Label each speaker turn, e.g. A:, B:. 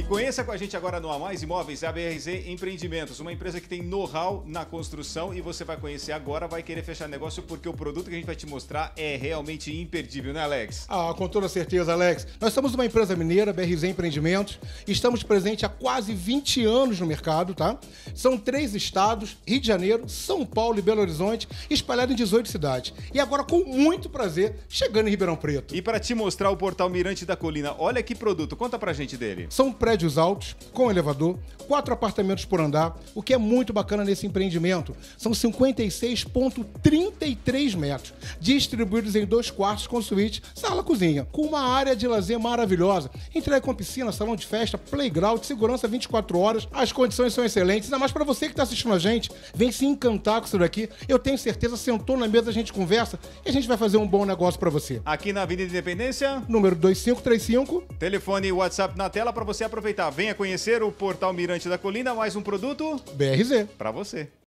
A: Conheça com a gente agora no A Mais Imóveis a BRZ Empreendimentos, uma empresa que tem know-how na construção e você vai conhecer agora, vai querer fechar negócio porque o produto que a gente vai te mostrar é realmente imperdível, né, Alex?
B: Ah, com toda certeza, Alex. Nós somos uma empresa mineira, BRZ Empreendimentos, estamos presentes há quase 20 anos no mercado, tá? São 3 estados, Rio de Janeiro, São Paulo e Belo Horizonte, espalhados em 18 cidades. E agora, com muito prazer, chegando em Ribeirão Preto.
A: E para te mostrar o Portal Mirante da Colina, olha que produto, conta pra gente dele.
B: São prédios altos, com elevador, 4 apartamentos por andar. O que é muito bacana nesse empreendimento são 56,33 metros, distribuídos em 2 quartos com suíte, sala, cozinha, com uma área de lazer maravilhosa. Entrega com piscina, salão de festa, playground, segurança 24 horas. As condições são excelentes, ainda mais para você que está assistindo a gente. Vem se encantar com isso daqui. Eu tenho certeza, sentou na mesa, a gente conversa e a gente vai fazer um bom negócio para você.
A: Aqui na Avenida Independência,
B: número 2535.
A: Telefone e WhatsApp na tela para você aproveitar. Venha conhecer o Portal Mirante da Colina, mais um produto
B: BRZ
A: para você.